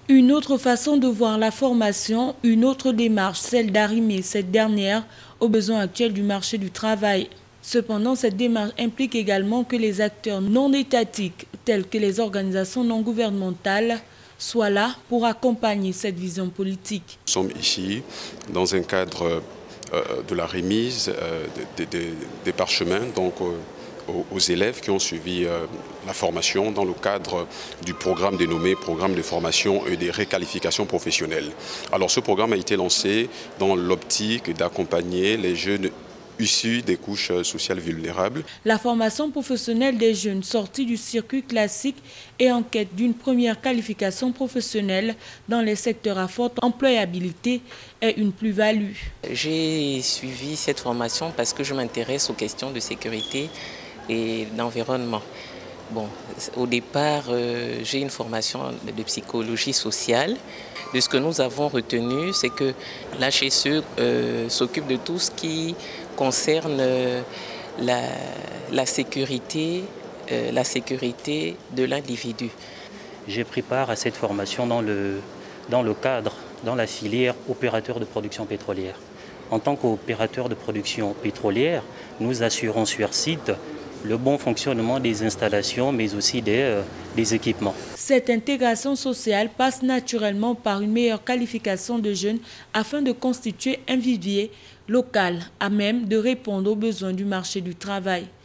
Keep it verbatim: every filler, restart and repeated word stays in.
Une autre façon de voir la formation, une autre démarche, celle d'arrimer cette dernière aux besoins actuels du marché du travail. Cependant, cette démarche implique également que les acteurs non étatiques, tels que les organisations non gouvernementales, soient là pour accompagner cette vision politique. Nous sommes ici dans un cadre euh, de la remise euh, des, des, des parchemins donc, euh, aux, aux élèves qui ont suivi euh, la formation dans le cadre du programme dénommé Programme de formation et de réqualification professionnelle. Alors ce programme a été lancé dans l'optique d'accompagner les jeunes issus des couches sociales vulnérables. La formation professionnelle des jeunes sortis du circuit classique et en quête d'une première qualification professionnelle dans les secteurs à forte employabilité est une plus-value. J'ai suivi cette formation parce que je m'intéresse aux questions de sécurité et d'environnement. Bon, au départ, euh, j'ai une formation de psychologie sociale. De ce que nous avons retenu, c'est que l'H S E euh, s'occupe de tout ce qui concerne euh, la, la sécurité, euh, la sécurité de l'individu. J'ai pris part à cette formation dans le, dans le cadre, dans la filière opérateur de production pétrolière. En tant qu'opérateur de production pétrolière, nous assurons sur site le bon fonctionnement des installations, mais aussi des, euh, des équipements. Cette intégration sociale passe naturellement par une meilleure qualification de jeunes afin de constituer un vivier local à même de répondre aux besoins du marché du travail.